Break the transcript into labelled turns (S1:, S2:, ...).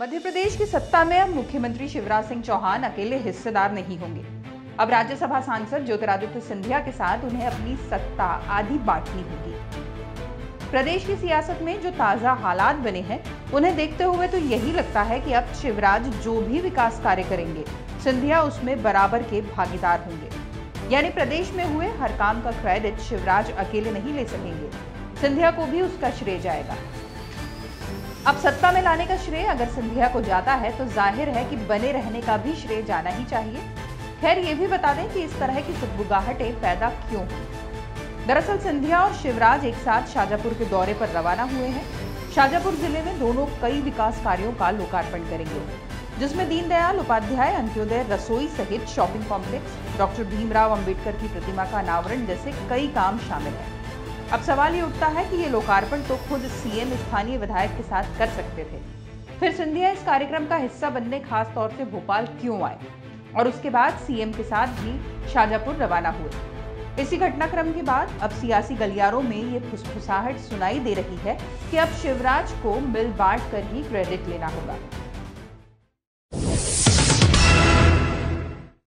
S1: मध्य प्रदेश की सत्ता में अब मुख्यमंत्री शिवराज सिंह चौहान अकेले हिस्सेदार नहीं होंगे। अब राज्यसभा सांसद ज्योतिरादित्य सिंधिया के साथ उन्हें अपनी सत्ता आधी बांटनी होगी। प्रदेश की सियासत में जो ताजा हालात बने हैं, उन्हें देखते हुए तो यही लगता है कि अब शिवराज जो भी विकास कार्य करेंगे, सिंधिया उसमें बराबर के भागीदार होंगे। यानी प्रदेश में हुए हर काम का क्रेडिट शिवराज अकेले नहीं ले सकेंगे, सिंधिया को भी उसका श्रेय जाएगा। अब सत्ता में लाने का श्रेय अगर सिंधिया को जाता है तो जाहिर है कि बने रहने का भी श्रेय जाना ही चाहिए। खैर, ये भी बता दें कि इस तरह की सुगबुगाहटें पैदा क्यों हुई। दरअसल सिंधिया और शिवराज एक साथ शाजापुर के दौरे पर रवाना हुए हैं। शाजापुर जिले में दोनों कई विकास कार्यों का लोकार्पण करेंगे, जिसमें दीनदयाल उपाध्याय अंत्योदय रसोई सहित shopping complex, doctor Bhimrao Ambedkar की प्रतिमा का अनावरण जैसे कई काम शामिल हैं। अब सवाल ये उठता है कि ये लोकार्पण तो खुद सीएम स्थानीय विधायक के साथ कर सकते थे, फिर सिंधिया इस कार्यक्रम का हिस्सा बनने खास तौर से भोपाल क्यों आए और उसके बाद सीएम के साथ भी शाजापुर रवाना हुए। इसी घटनाक्रम के बाद अब सियासी गलियारों में ये फुसफुसाहट सुनाई दे रही है कि अब शिवराज को मिल बांट कर ही क्रेडिट लेना होगा।